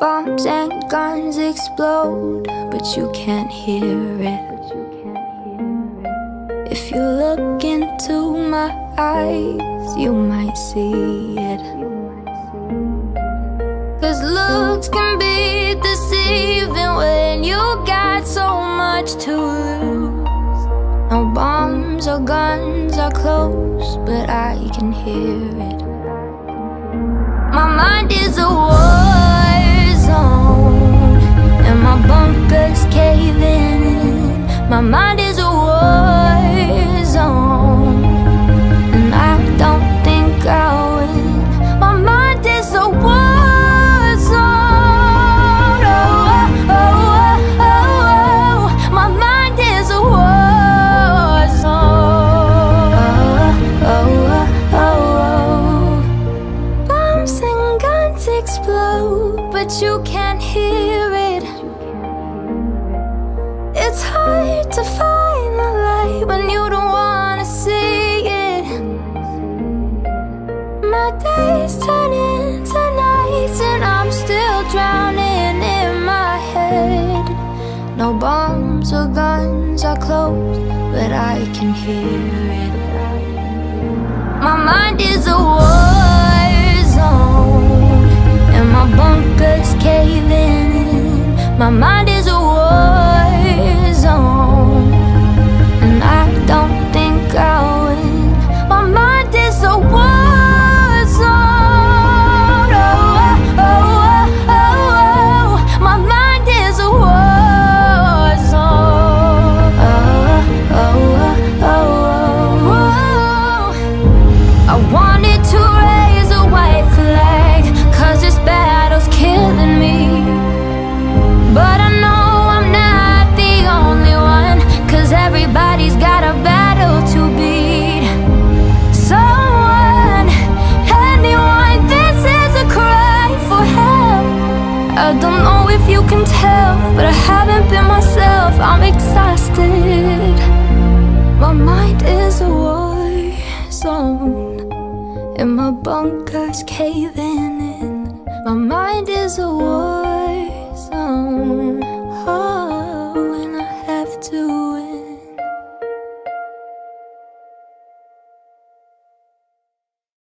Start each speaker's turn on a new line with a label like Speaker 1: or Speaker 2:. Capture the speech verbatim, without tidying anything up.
Speaker 1: Bombs and guns explode, but you can't hear it. If you look into my eyes, you might see it. Cause looks can be deceiving when you got so much to lose. No bombs or guns are close, but I can hear it. My mind is a war zone, and my bunker's caving in. My mind is a war zone, and I don't think I'll win. My mind is a war zone. Oh, oh, oh, oh, oh. My mind is a war zone. Oh, oh, oh, oh. Bombs and guns explode, but you can't hear it. It's hard to find the light when you don't wanna see it. My days turn into nights, and I'm still drowning in my head. No bombs or guns are close, but I can hear it. My mind is a war zone, and my bunker's caving in. My mind is a war zone, and I don't think I'll win. My mind is a war zone. Oh, oh, oh, oh, oh. My mind is a war zone. Oh, oh, oh, oh, oh. I wanted to raise a white flag, cause this battle's killing me. But I know I'm not the only one, cause everybody's got a battle to beat. Someone, anyone, this is a cry for help. I don't know if you can tell, but I haven't been myself, I'm exhausted. My mind is a war zone, and my bunker's caving in. My mind is a war